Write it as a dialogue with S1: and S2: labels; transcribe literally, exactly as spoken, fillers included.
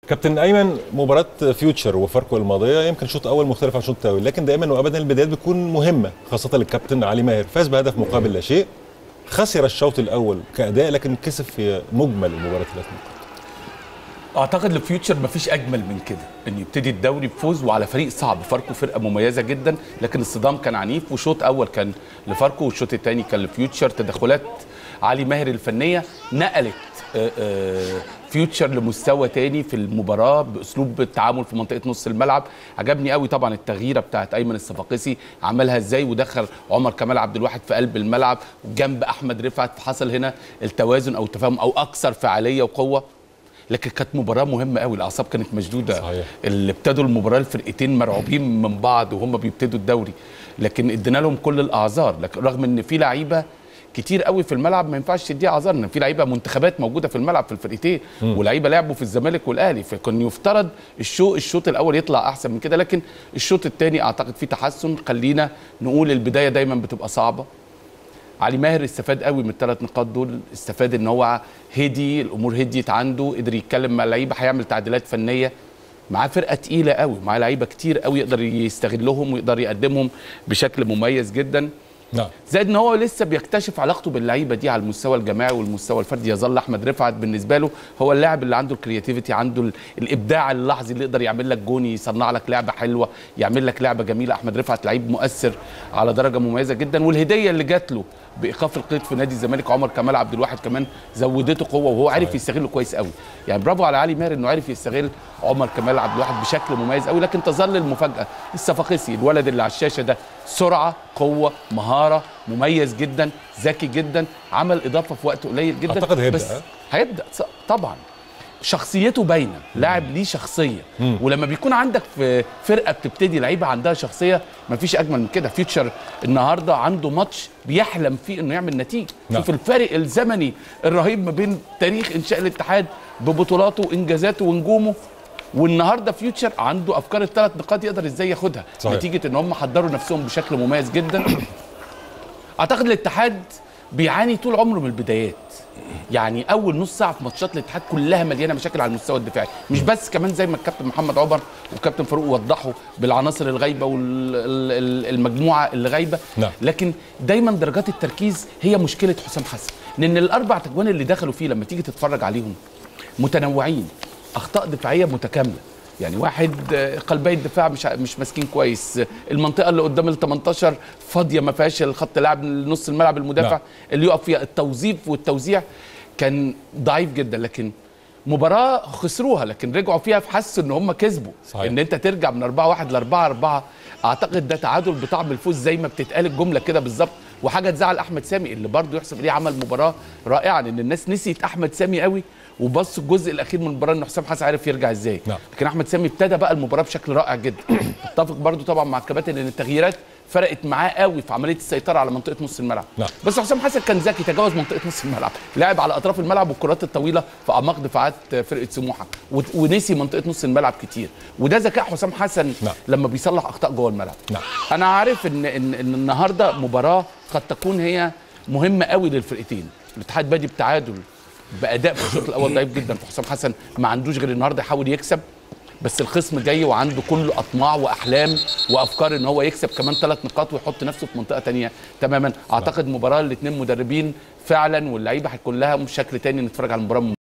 S1: كابتن ايمن، مباراه فيوتشر وفاركو الماضيه يمكن شوط اول مختلف عن شوط الثاني، لكن دائما وابدا البدايات بتكون مهمه، خاصه للكابتن علي ماهر. فاز بهدف مقابل لا شيء، خسر الشوط الاول كاداء لكن كسب في مجمل المباراه ثلاث نقاط.
S2: اعتقد لفيوتشر مفيش اجمل من كده، ان يبتدي الدوري بفوز وعلى فريق صعب. فاركو فرقه مميزه جدا، لكن الصدام كان عنيف، وشوط اول كان لفاركو والشوط الثاني كان لفيوتشر. تدخلات علي ماهر الفنيه نقلت فيوتشر لمستوى تاني في المباراه باسلوب التعامل في منطقه نص الملعب. عجبني قوي طبعا التغييره بتاعت ايمن الصفاقسي، عملها ازاي ودخل عمر كمال عبد الواحد في قلب الملعب جنب احمد رفعت، حصل هنا التوازن او التفاهم او اكثر فعاليه وقوه. لكن كانت مباراه مهمه قوي، الاعصاب كانت مشدوده. صحيح. اللي ابتدوا المباراه الفرقتين مرعوبين من بعض وهم بيبتدوا الدوري، لكن ادينا لهم كل الاعذار. لكن رغم ان في لعيبه كتير قوي في الملعب ما ينفعش تديها اعذار، ان في لعيبه منتخبات موجوده في الملعب في الفرقتين، ولعيبه لعبوا في الزمالك والاهلي، فكان يفترض الشوط الشوط الاول يطلع احسن من كده. لكن الشوط الثاني اعتقد فيه تحسن. خلينا نقول البدايه دايما بتبقى صعبه. علي ماهر استفاد قوي من الثلاث نقاط دول، استفاد ان هو هدي الامور، هديت عنده، قدر يتكلم مع اللعيبه، هيعمل تعديلات فنيه. معاه فرقه تقيله قوي، معاه لعيبه كتير قوي يقدر يستغلهم ويقدر يقدمهم بشكل مميز جدا. نعم. زائد ان هو لسه بيكتشف علاقته باللعيبه دي على المستوى الجماعي والمستوى الفردي. يظل احمد رفعت بالنسبه له هو اللاعب اللي عنده الكرياتيفيتي، عنده الابداع اللحظي اللي يقدر يعمل لك جون، يصنع لك لعبه حلوه، يعمل لك لعبه جميله. احمد رفعت لعيب مؤثر على درجه مميزه جدا، والهديه اللي جات له بايقاف القيد في نادي الزمالك عمر كمال عبد الواحد كمان زودته قوه، وهو عارف يستغله كويس قوي. يعني برافو على علي ماهر انه عارف يستغل عمر كمال عبد الواحد بشكل مميز قوي. لكن تظل المفاجاه الصفاقسي، الولد اللي على الشاشه ده، سرعه، قوه، مهاره، مميز جدا، ذكي جدا، عمل اضافه في وقت قليل جدا.
S1: اعتقد هيبدا،
S2: بس هيبدا طبعا، شخصيته باينه، لاعب ليه شخصيه. مم. ولما بيكون عندك في فرقه بتبتدي لعيبه عندها شخصيه مفيش اجمل من كده. فيوتشر النهارده عنده ماتش بيحلم فيه انه يعمل نتيجه. نعم. شوف الفارق الزمني الرهيب ما بين تاريخ انشاء الاتحاد ببطولاته وانجازاته ونجومه، والنهارده فيوتشر عنده افكار الثلاث نقاط يقدر ازاي ياخدها. صحيح. نتيجه ان هم حضروا نفسهم بشكل مميز جدا. اعتقد الاتحاد بيعاني طول عمره من البدايات. يعني اول نص ساعه في ماتشات الاتحاد كلها مليانه مشاكل على المستوى الدفاعي، مش بس، كمان زي ما الكابتن محمد عمر والكابتن فاروق وضحوا بالعناصر الغايبه والمجموعه اللي غايبه. نعم. لكن دايما درجات التركيز هي مشكله حسام حسن، لان الاربع تجوان اللي دخلوا فيه لما تيجي تتفرج عليهم متنوعين، اخطاء دفاعيه متكامله. يعني واحد قلبي الدفاع مش مش ماسكين كويس، المنطقه اللي قدام ال تمنتاشر فاضيه ما فيهاش الخط لاعب نص الملعب المدافع. نعم. اللي يقف فيها، التوظيف والتوزيع كان ضعيف جدا. لكن مباراه خسروها لكن رجعوا فيها فحسوا ان هم كسبوا. صحيح. ان انت ترجع من أربعة واحد ل أربعة أربعة، اعتقد ده تعادل بطعم الفوز زي ما بتتقال الجمله كده بالظبط. وحاجه تزعل احمد سامي اللي برضه يحسب ليه عمل مباراه رائعه، لان الناس نسيت احمد سامي قوي وبص الجزء الاخير من المباراه ان حسام حسن عارف يرجع ازاي. نعم. لكن احمد سامي ابتدى بقى المباراه بشكل رائع جدا. اتفق برضو طبعا مع الكباتن ان التغييرات فرقت معاه قوي في عمليه السيطره على منطقه نص الملعب. نعم. بس حسام حسن كان ذكي، تجاوز منطقه نص الملعب، لعب على اطراف الملعب والكرات الطويله في اعماق دفاعات فرقه سموحه، ونسي منطقه نص الملعب كتير، وده ذكاء حسام حسن. نعم. لما بيصلح اخطاء جوه الملعب. نعم. انا عارف ان ان, إن النهارده مباراه قد تكون هي مهمه قوي للفرقتين. الاتحاد بادي بتعادل باداء في الشوط الاول ضعيف جدا، فحسام حسن ما عندوش غير النهارده يحاول يكسب، بس الخصم جاي وعنده كل اطماع واحلام وافكار ان هو يكسب كمان ثلاث نقاط ويحط نفسه في منطقه ثانيه تماما. اعتقد مباراه الاثنين مدربين فعلا، واللعيبه هتكون لها شكل ثاني، نتفرج على المباراه.